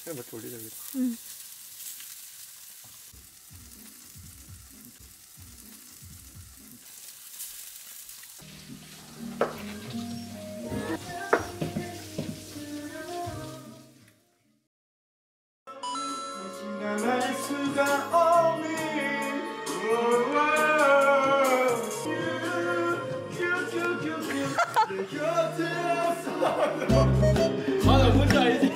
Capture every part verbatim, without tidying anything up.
그냥 몇 개 올리자 여기다. 응. 알 수가 없는 아, 나 뭔지 알지?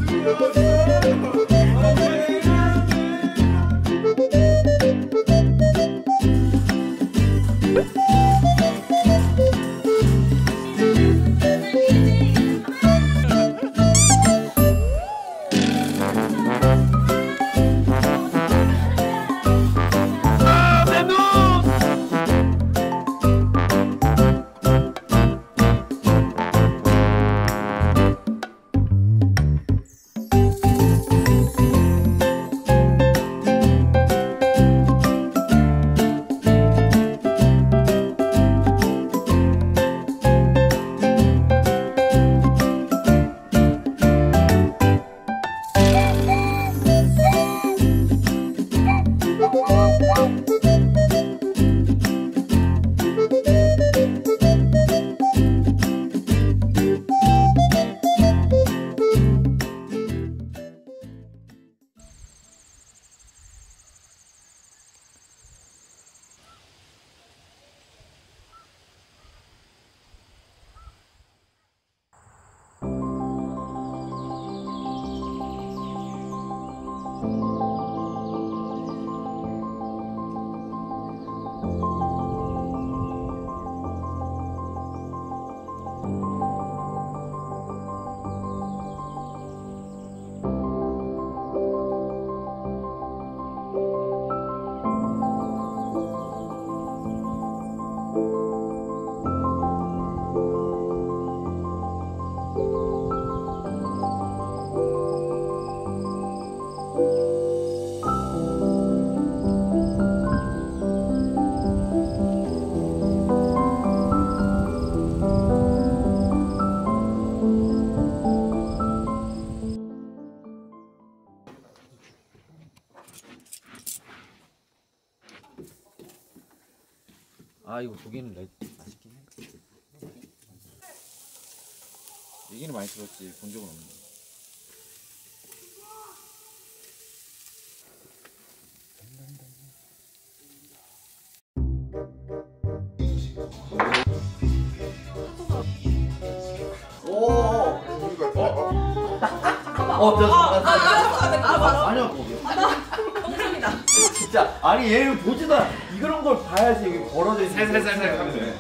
아 이거 고기는 내 맛있긴 해. 얘기는 많이 들었지 본 적은 없는데. 오. 어, 저 아니야, 똥손이다. 진짜 아니 얘는 보지도 않아. 이런 걸 봐야지 여기 벌어져 있는. 살살살살 하면 돼.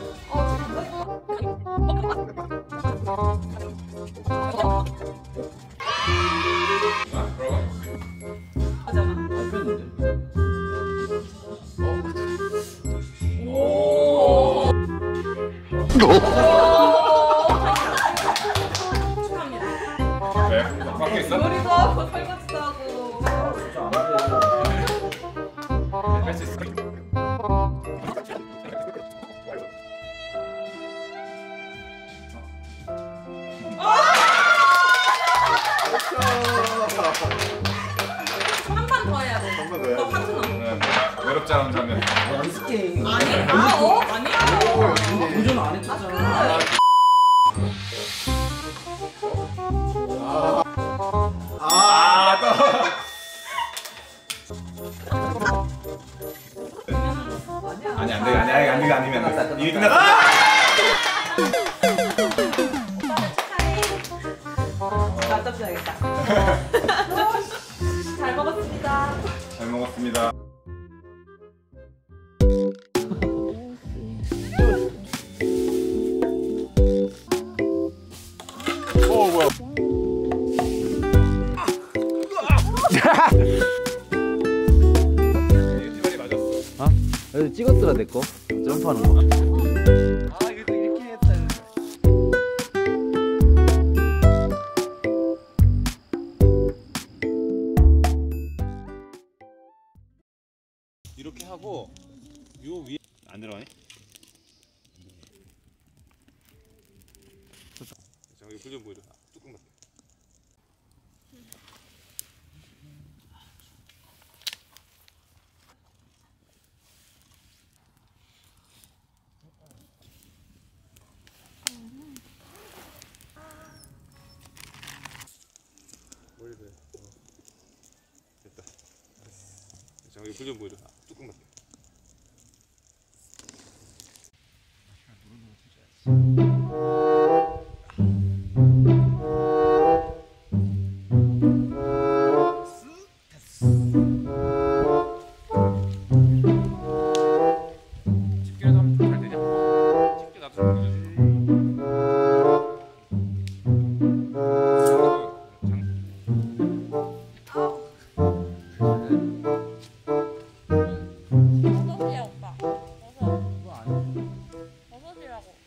갖고 있어? 요리도 하고 설거지도 하고. 진짜 안 돼. 할 수 있어. 한 판 더 해야 돼. 한 판 더 해야 너 파트너. 돼. 외롭지 않은 장면. 연습 게임. 아니? 아, 어? 아니야. 도전 안 했잖아. 아, 또. 아니 안 돼, 아니 아니 안 돼, 아니면 안 돼. 이미 끝났다. laptop 줘야겠다. 잘 먹었습니다. 잘 먹었습니다. 오 뭐야? 이빨이 맞았어. 어? 여기 찍었더라 내 거. 점프하는 거. 아 이거 이렇게 했다. 이렇게 하고 요 위에 안 들어가네. 저기 불 좀 보여줘. 뚜껑 닫게. 여기 불 좀 보여줘. 뚜껑 닫게. 집게라도 하면 잘 되냐? 집게 나도 좀 빌려줘. 버섯이야 오빠. 버섯. 그거 아니야. 버섯이라고.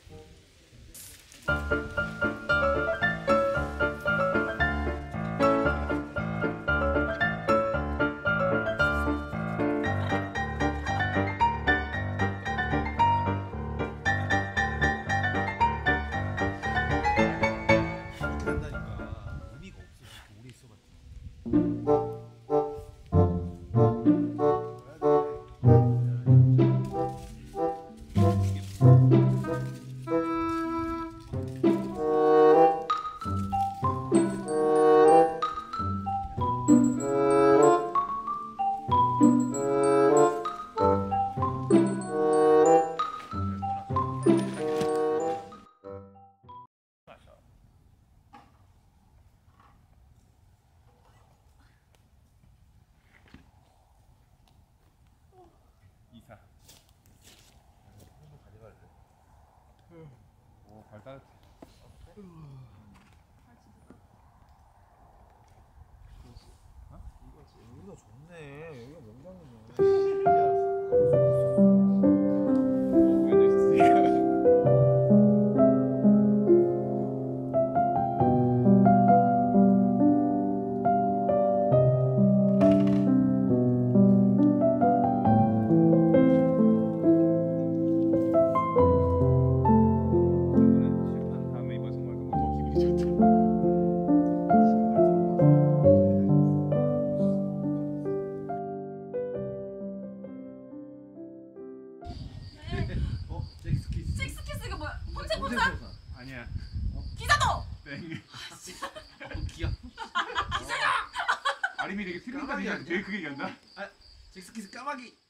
한다니까 의미가 없어. 오래 있어봤자. 이사. 한번 가져갈래. 오, 발 따뜻해. 어? 여기가 좋네. 여기가 명당이네. 실패한 다음에 이번 정말 너무 더 기분이 좋다. 어? 잭스키스. 식스키스가 뭐야? 혼자 혼자 혼자? 보사. 아니야. 기사도. 땡. 어, 기야. 아림이 되게 트림까지 까마귀 되게 크게 얘기한다. 아, 잭스키스 까마귀.